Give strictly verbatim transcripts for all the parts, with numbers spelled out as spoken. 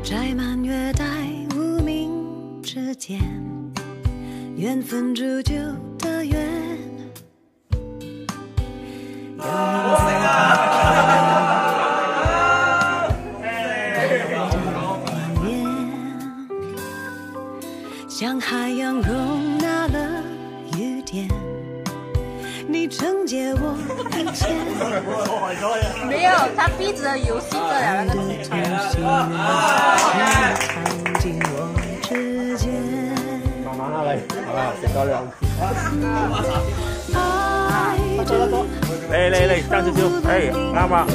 摘满月待无名之间，缘分铸就的缘。有你在冠冕，像海洋容纳了雨点。你惩戒我一切， 没有，他逼着游戏这两个字。 藏进我指尖。 慢慢啦，你係咪食多兩次？嚟嚟嚟，爭少少，誒啱啊！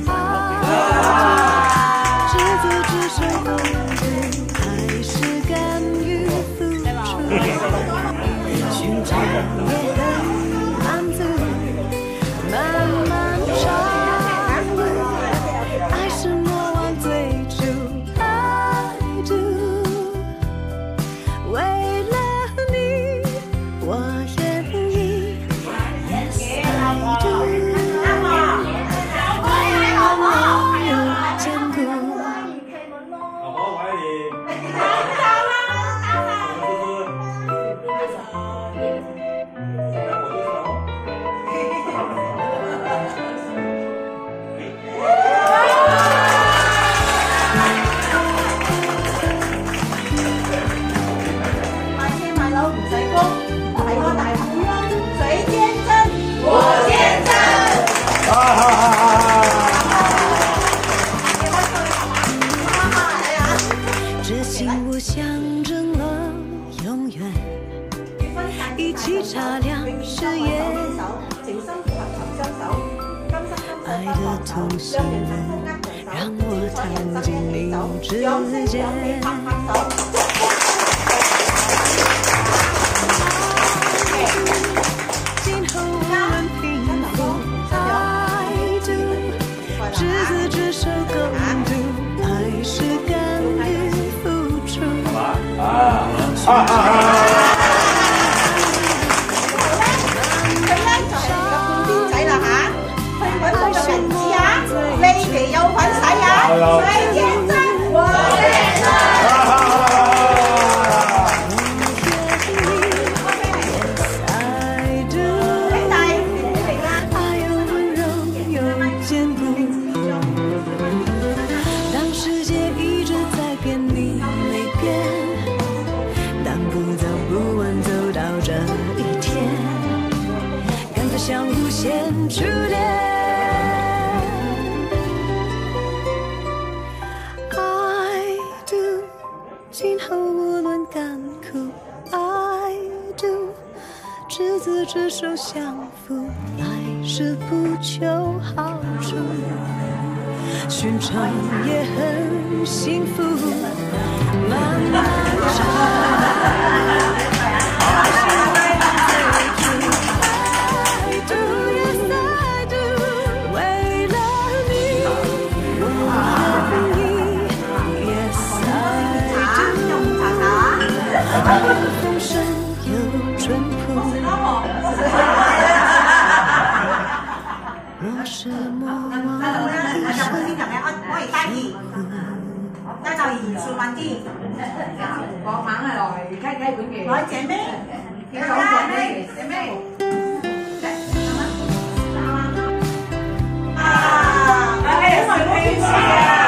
执子之手共度，还是甘于付出，寻常也很满足，漫漫长路，爱是莫忘最初。I do， 为了你，我愿意。Yes I do， 为了我有坚固。 老婆，我爱你。 买车买樓唔使供，大個大富翁，誰見證？我見證。 这心物象征了永远，一起擦亮誓言。爱的同心人，让我躺进你指尖。今后无论贫富，I do， 执子之手共度，爱是甘于付出。 佢咧就係個半邊仔啦嚇，去揾佢個名字啊，你哋有份使啊，誰見證？我見證。 像无限初恋 ，I do， 今后无论甘苦 ，I do， 执子之手相扶，来世不求好处，寻常也很幸福，漫漫长。风声又淳朴，若是莫忘一生辛苦。 一就二數問啲，講猛係來雞雞本嘅，來姐妹，幾多姐妹？姐妹，啊，係因為嗰件事啊。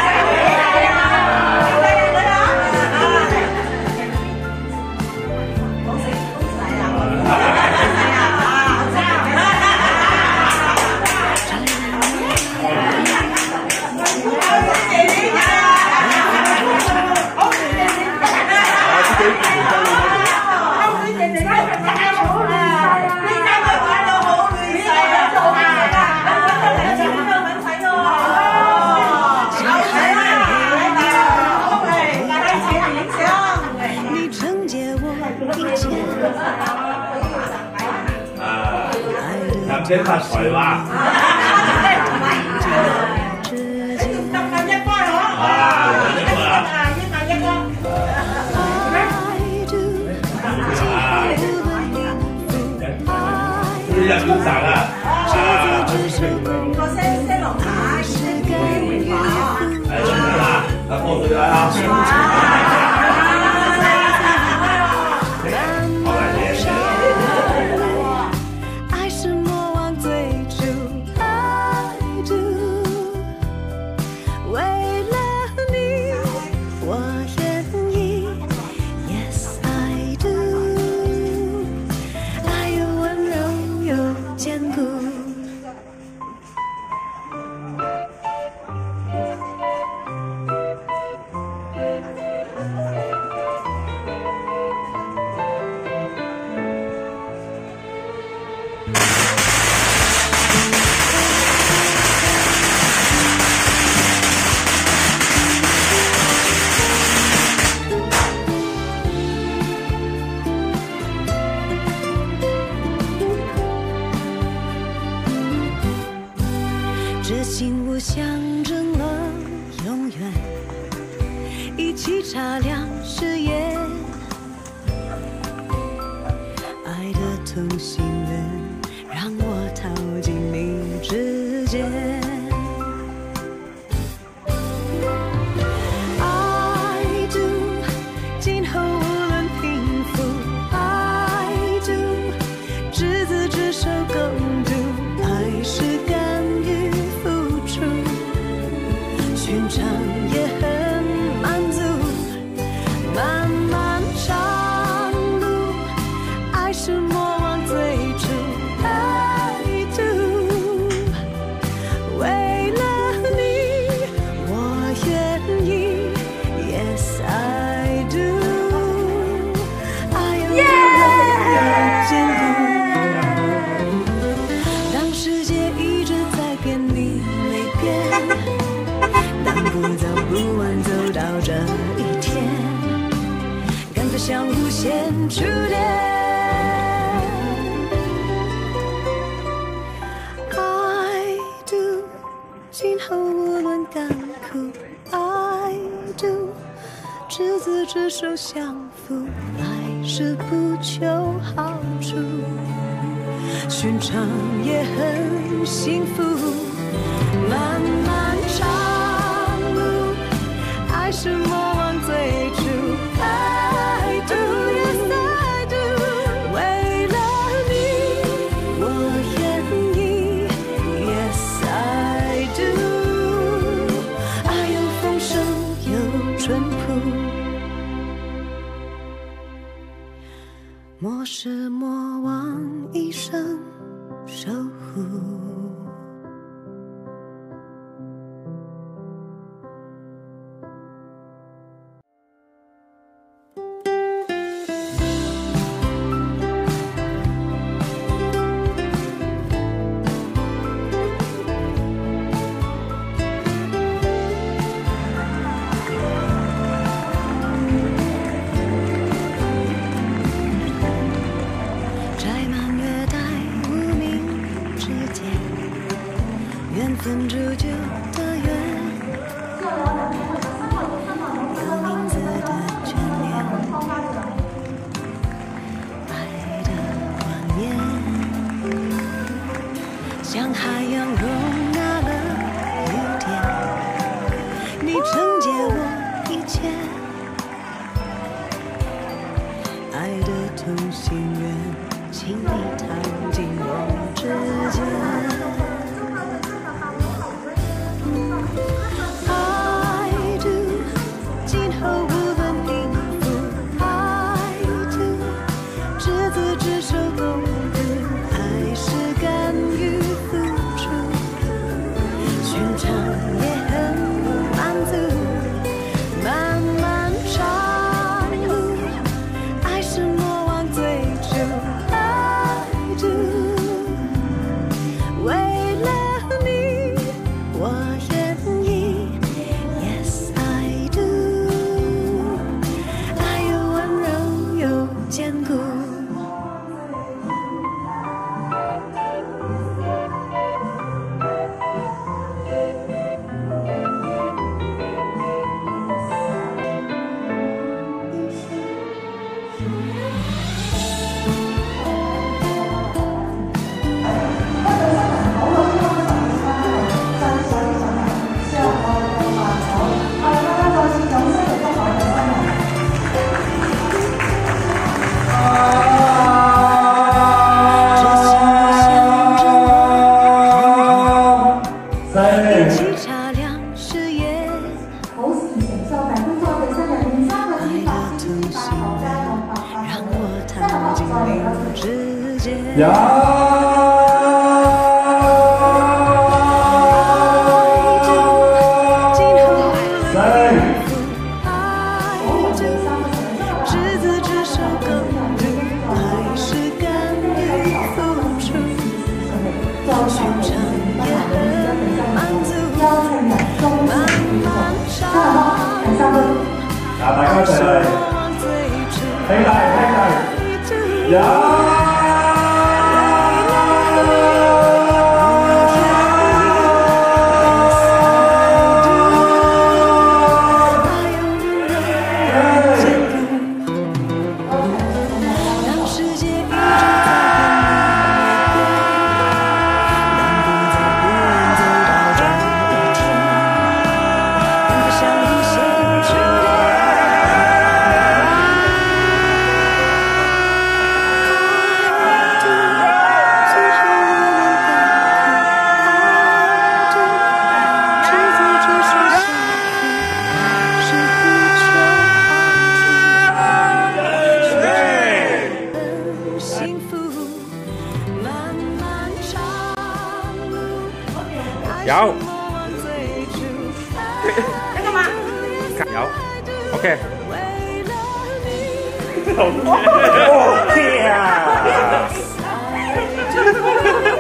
先發財啦！ 仲得緊一波嗬！啊，一波啊，一萬一波。 你入邊賺啊？ 個聲聲落下，聲機會話。 係啦，阿波佢啦。 爱是魔王最初 I do， 为了你我愿意 Yes I do， 爱又温柔又坚固。这信物象征了永远，一起擦亮视野。爱的同行人，让我逃进你指尖。I do， 今后无论贫富 ，I do， 执子之手共度，爱是甘于付出，寻常也很满足。漫漫长路，爱是魔王最初 I do， 为了你我愿意 Yes I do， 爱有多坚固。当世界一直在变，你没变。当不早不晚走到这一天，干脆相互先触电。I do， 今后无论甘苦 I do， 执子之手相扶，爱是不求好处，寻常也很幸福。漫漫长路，爱是魔王最初 I do Yes I do， 为了你我愿意 Yes I do， 爱有丰盛有淳朴，莫是魔王一生守护。 有。嗱，大家一齊嚟，兄弟兄弟，有。有， 在干嘛？ 有 ，OK。 好天啊！